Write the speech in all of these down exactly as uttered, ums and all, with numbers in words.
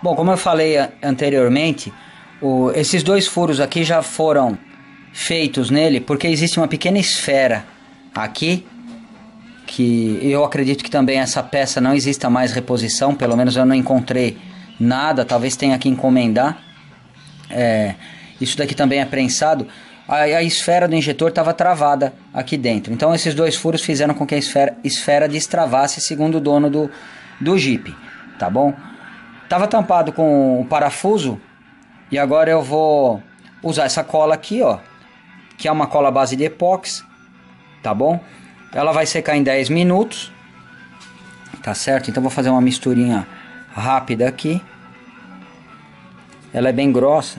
Bom, como eu falei anteriormente, o, esses dois furos aqui já foram feitos nele porque existe uma pequena esfera aqui, que eu acredito que também essa peça não exista mais reposição, pelo menos eu não encontrei nada, talvez tenha que encomendar. É, isso daqui também é prensado. A, a esfera do injetor estava travada aqui dentro, então esses dois furos fizeram com que a esfera, esfera destravasse, segundo o dono do, do Jeep, tá bom? Tava tampado com o parafuso e agora eu vou usar essa cola aqui, ó, que é uma cola base de epóxi, tá bom? Ela vai secar em dez minutos, tá certo? Então vou fazer uma misturinha rápida aqui. Ela é bem grossa.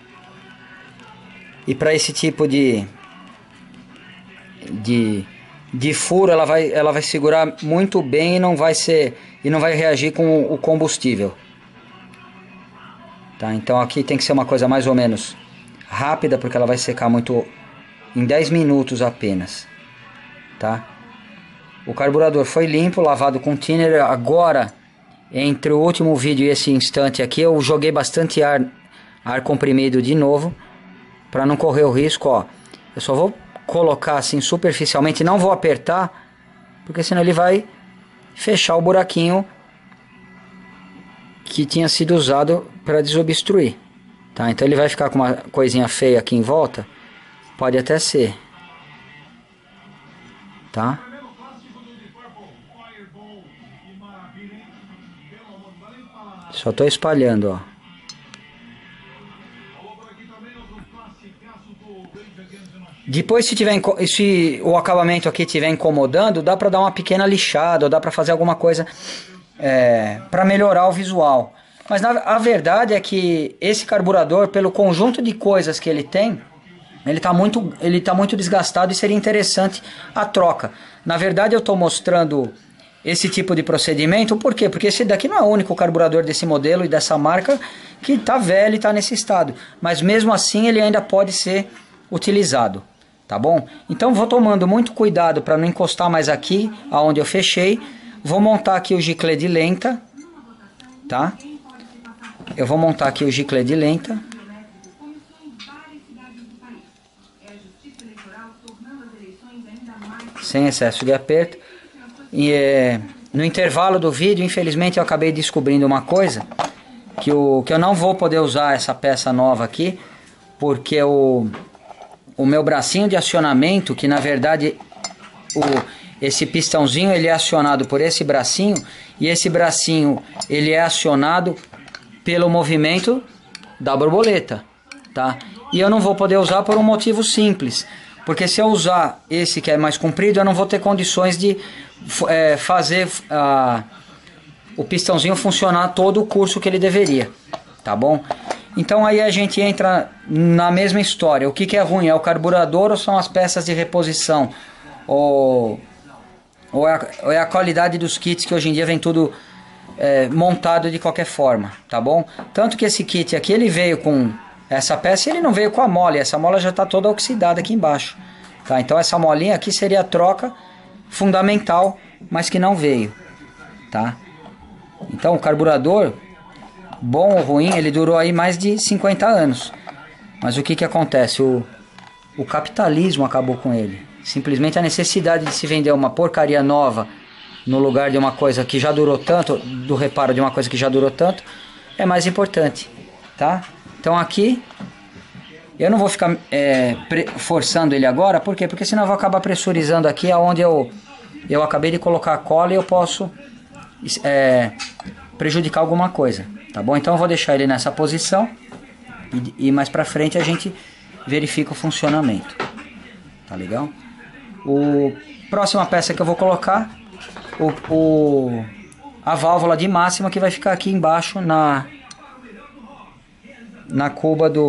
E para esse tipo de de de furo, ela vai ela vai segurar muito bem e não vai ser e não vai reagir com o combustível. Tá? Então aqui tem que ser uma coisa mais ou menos rápida, porque ela vai secar muito em dez minutos apenas, tá? O carburador foi limpo, lavado com thinner. Agora, entre o último vídeo e esse instante aqui, eu joguei bastante ar ar comprimido de novo, para não correr o risco, ó. Eu só vou colocar assim superficialmente, não vou apertar, porque senão ele vai fechar o buraquinho que tinha sido usado para desobstruir, tá? Então ele vai ficar com uma coisinha feia aqui em volta, pode até ser, tá? Só tô espalhando, ó. Depois, se, tiver, se o acabamento aqui estiver incomodando, dá para dar uma pequena lixada, ou dá para fazer alguma coisa é, para melhorar o visual. Mas na, a verdade é que esse carburador, pelo conjunto de coisas que ele tem, ele está muito, ele tá muito desgastado e seria interessante a troca. Na verdade, eu estou mostrando esse tipo de procedimento, por quê? Porque esse daqui não é o único carburador desse modelo e dessa marca que está velho e está nesse estado. Mas mesmo assim ele ainda pode ser utilizado. Tá bom? Então vou tomando muito cuidado para não encostar mais aqui aonde eu fechei. Vou montar aqui o giclê de lenta, tá? Eu vou montar aqui o giclê de lenta. Sem excesso de aperto. E é, no intervalo do vídeo, infelizmente eu acabei descobrindo uma coisa, que, o, que eu não vou poder usar essa peça nova aqui, porque o o meu bracinho de acionamento, que na verdade o, esse pistãozinho ele é acionado por esse bracinho, e esse bracinho ele é acionado pelo movimento da borboleta, tá? E eu não vou poder usar por um motivo simples, porque se eu usar esse que é mais comprido, eu não vou ter condições de é, fazer a, o pistãozinho funcionar todo o curso que ele deveria, tá bom? Então aí a gente entra na mesma história. O que, que é ruim? É o carburador ou são as peças de reposição? Ou, ou, é, a, ou é a qualidade dos kits, que hoje em dia vem tudo é, montado de qualquer forma, tá bom? Tanto que esse kit aqui, ele veio com essa peça e ele não veio com a mola. Essa mola já está toda oxidada aqui embaixo, tá? Então essa molinha aqui seria a troca fundamental, mas que não veio, tá? Então o carburador, bom ou ruim, ele durou aí mais de cinquenta anos. Mas o que que acontece? O, o capitalismo acabou com ele. Simplesmente a necessidade de se vender uma porcaria nova no lugar de uma coisa que já durou tanto, do reparo de uma coisa que já durou tanto, é mais importante, tá? Então aqui eu não vou ficar é, forçando ele agora. Por quê? Porque senão eu vou acabar pressurizando aqui aonde eu, eu acabei de colocar a cola, e eu posso é, prejudicar alguma coisa. Tá bom? Então eu vou deixar ele nessa posição e, e mais pra frente a gente verifica o funcionamento. Tá legal? O próxima peça que eu vou colocar, o, o, a válvula de máxima, que vai ficar aqui embaixo na, na cuba do,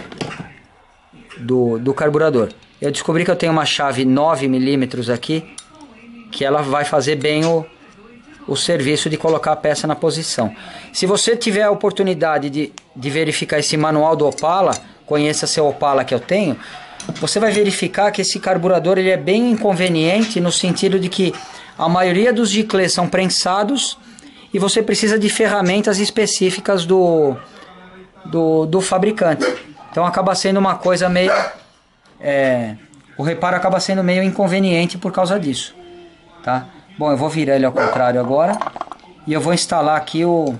do, do carburador. Eu descobri que eu tenho uma chave nove milímetros aqui, que ela vai fazer bem o o serviço de colocar a peça na posição. Se você tiver a oportunidade de, de verificar esse manual do Opala, conheça seu Opala que eu tenho, você vai verificar que esse carburador ele é bem inconveniente, no sentido de que a maioria dos giclês são prensados e você precisa de ferramentas específicas do, do, do fabricante. Então acaba sendo uma coisa meio... É, o reparo acaba sendo meio inconveniente por causa disso. Tá? Bom, eu vou virar ele ao contrário agora. E eu vou instalar aqui o...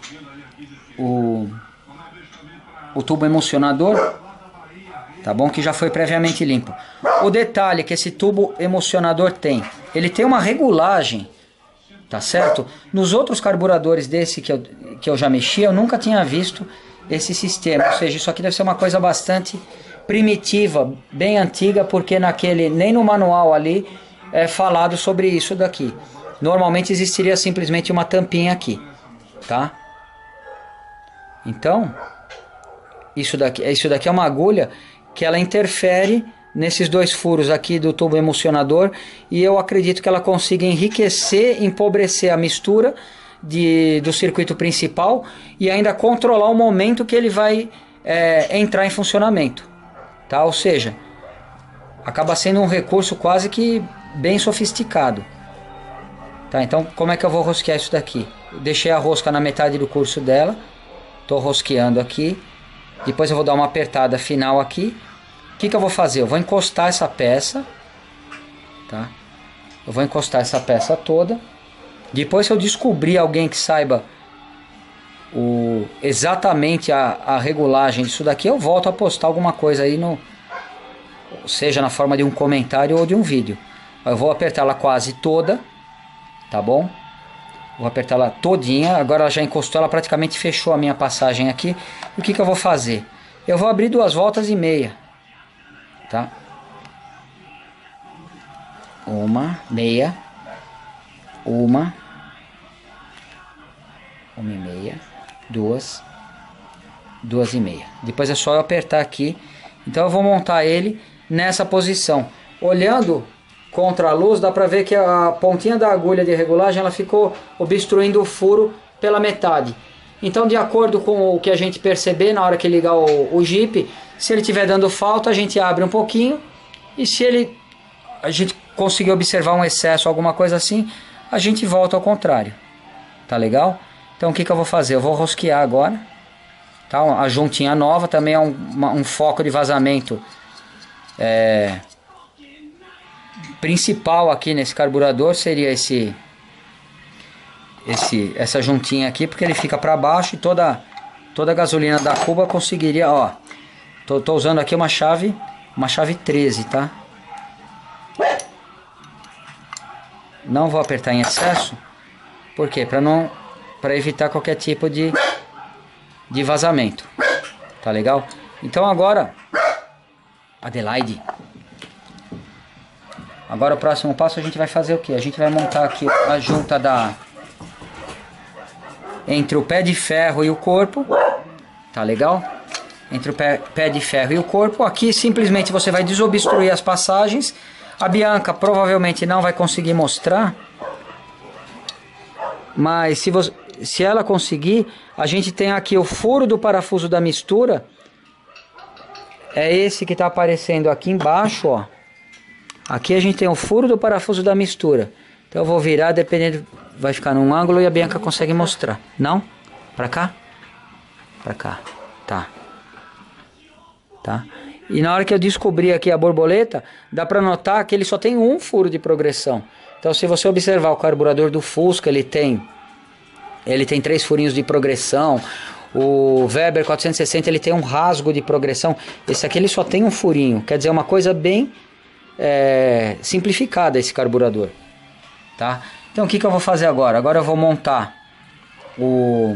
O, o tubo emulsionador. Tá bom? Que já foi previamente limpo. O detalhe que esse tubo emulsionador tem. Ele tem uma regulagem. Tá certo? Nos outros carburadores desse que eu, que eu já mexi, eu nunca tinha visto esse sistema. Ou seja, isso aqui deve ser uma coisa bastante primitiva, bem antiga, porque naquele, nem no manual ali é falado sobre isso daqui. Normalmente existiria simplesmente uma tampinha aqui, tá? Então, isso daqui, isso daqui é uma agulha que ela interfere nesses dois furos aqui do tubo emulsionador, e eu acredito que ela consiga enriquecer, empobrecer a mistura de, do circuito principal e ainda controlar o momento que ele vai é, entrar em funcionamento. Tá? Ou seja, acaba sendo um recurso quase que bem sofisticado. Tá? Então, como é que eu vou rosquear isso daqui? Eu deixei a rosca na metade do curso dela. Estou rosqueando aqui. Depois eu vou dar uma apertada final aqui. O que, que eu vou fazer? Eu vou encostar essa peça. Tá? Eu vou encostar essa peça toda. Depois, se eu descobrir alguém que saiba o, exatamente a, a regulagem disso daqui, eu volto a postar alguma coisa aí, no, seja na forma de um comentário ou de um vídeo. Eu vou apertar ela quase toda, tá bom? Vou apertar ela todinha. Agora ela já encostou, ela praticamente fechou a minha passagem aqui. E o que, que eu vou fazer? Eu vou abrir duas voltas e meia, tá? Uma, meia, uma, uma e meia, duas, duas e meia. Depois é só eu apertar aqui. Então eu vou montar ele nessa posição. Olhando contra a luz, dá para ver que a pontinha da agulha de regulagem ela ficou obstruindo o furo pela metade. Então, de acordo com o que a gente perceber na hora que ligar o, o Jeep, se ele estiver dando falta, a gente abre um pouquinho, e se ele a gente conseguir observar um excesso, alguma coisa assim, a gente volta ao contrário. Tá legal? Então o que, que eu vou fazer? Eu vou rosquear agora, tá? A juntinha nova também é um, uma, um foco de vazamento é, principal aqui nesse carburador, seria esse, esse essa juntinha aqui, porque ele fica para baixo e toda, toda a gasolina da cuba conseguiria, ó, tô, tô usando aqui uma chave, uma chave treze, tá? Não vou apertar em excesso, por quê? Para não, para evitar qualquer tipo de, de vazamento, tá legal? Então agora, Adelaide, agora o próximo passo a gente vai fazer o que? A gente vai montar aqui a junta da entre o pé de ferro e o corpo, tá legal? Entre o pé, pé de ferro e o corpo, aqui simplesmente você vai desobstruir as passagens. A Bianca provavelmente não vai conseguir mostrar, mas se, você, se ela conseguir, a gente tem aqui o furo do parafuso da mistura. É esse que está aparecendo aqui embaixo, ó. Aqui a gente tem o furo do parafuso da mistura. Então eu vou virar, dependendo, vai ficar num ângulo e a Bianca consegue mostrar. Não? Pra cá? Pra cá. Tá. Tá. E na hora que eu descobri aqui a borboleta, dá para notar que ele só tem um furo de progressão. Então se você observar o carburador do Fusca, ele tem ele tem três furinhos de progressão. O Weber quatrocentos e sessenta ele tem um rasgo de progressão. Esse aqui ele só tem um furinho. Quer dizer, uma coisa bem é, simplificada esse carburador, tá? Então o que, que eu vou fazer agora? Agora eu vou montar o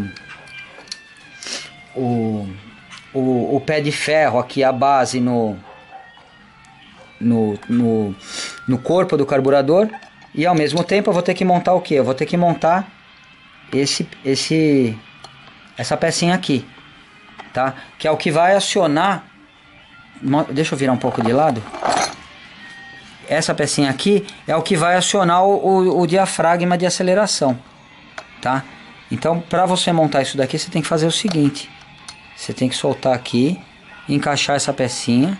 o O, o pé de ferro aqui, a base no, no, no, no corpo do carburador. E ao mesmo tempo eu vou ter que montar o que? Eu vou ter que montar esse, esse, essa pecinha aqui, tá? Que é o que vai acionar. Deixa eu virar um pouco de lado. Essa pecinha aqui é o que vai acionar o, o, o diafragma de aceleração, tá? Então, para você montar isso daqui, você tem que fazer o seguinte. Você tem que soltar aqui, encaixar essa pecinha,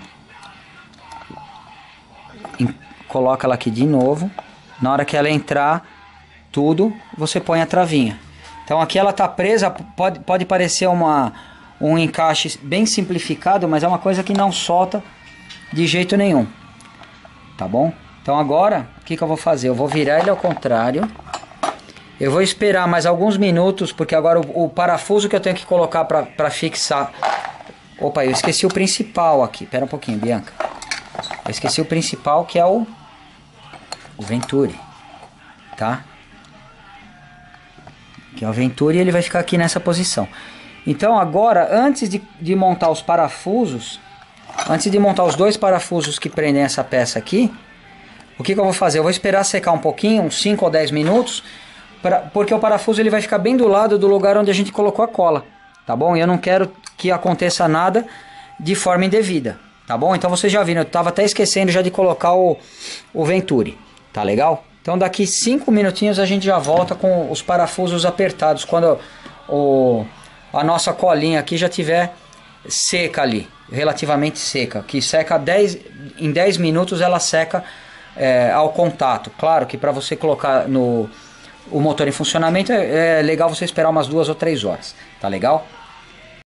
em, coloca ela aqui de novo. Na hora que ela entrar tudo, você põe a travinha. Então aqui ela tá presa, pode, pode parecer uma, um encaixe bem simplificado, mas é uma coisa que não solta de jeito nenhum. Tá bom? Então agora, o que, que eu vou fazer? Eu vou virar ele ao contrário. Eu vou esperar mais alguns minutos, porque agora o, o parafuso que eu tenho que colocar para fixar... Opa, eu esqueci o principal aqui. Pera um pouquinho, Bianca. Eu esqueci o principal, que é o, o Venturi. Tá? Que é o Venturi, ele vai ficar aqui nessa posição. Então agora, antes de, de montar os parafusos, antes de montar os dois parafusos que prendem essa peça aqui, o que, que eu vou fazer? Eu vou esperar secar um pouquinho, uns cinco ou dez minutos, pra, porque o parafuso ele vai ficar bem do lado do lugar onde a gente colocou a cola, tá bom? E eu não quero que aconteça nada de forma indevida, tá bom? Então vocês já viram, eu estava até esquecendo já de colocar o, o Venturi, tá legal? Então daqui cinco minutinhos a gente já volta com os parafusos apertados, quando o, a nossa colinha aqui já tiver seca ali, relativamente seca, que seca dez, em dez minutos ela seca é, ao contato. Claro que para você colocar no, o motor em funcionamento é, é legal você esperar umas duas ou três horas, tá legal?